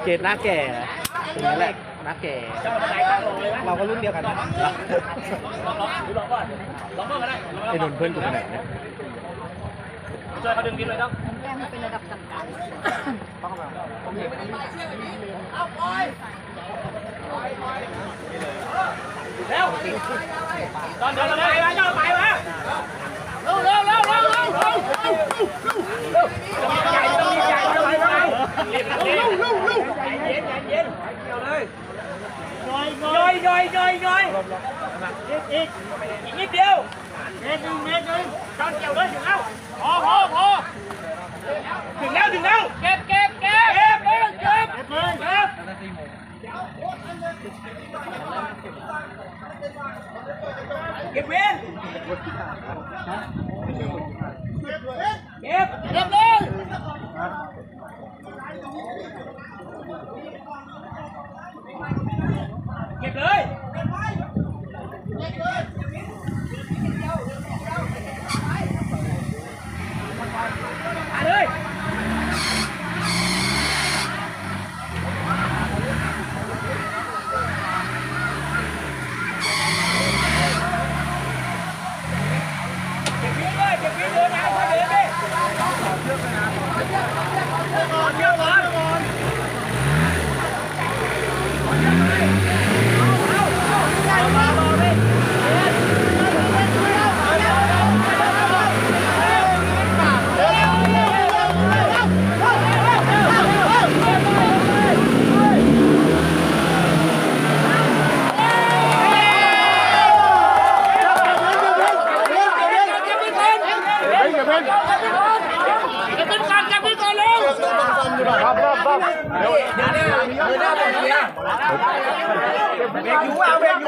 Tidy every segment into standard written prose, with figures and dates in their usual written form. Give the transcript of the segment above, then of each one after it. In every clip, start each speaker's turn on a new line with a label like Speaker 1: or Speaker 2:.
Speaker 1: เกตหน้าแก่ตรงนี้แหละหน้าแก่เราก็รุ่นเดียวกันนะไอ้นนท์เพื่อนกูไปไหนเนี่ยช่วยเขาดึงดินเลยต้อง
Speaker 2: แรกมันเป็นระดับกลางๆต้องมา
Speaker 3: แล้วตอนเดินไปมาย่อไปมาเร็วใหญ่ต้องใหญ่ต้องไปเย็นเลยย่อยอีกนิดเดียวเมตรหนึ่งจอนเกี่ยวเลยถึงแล้วพอถึงแล้วเก็บเว้นเก็บเลยเก็บเลยมาเลยเบรกอยู่เอาเบรก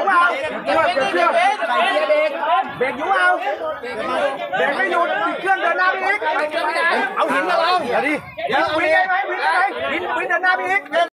Speaker 3: ไม่หยุดติดเครื่องเดินหน้าไปอีกเอาหินมาลองเดี๋ยวดิวินเดินหน้าไปอีก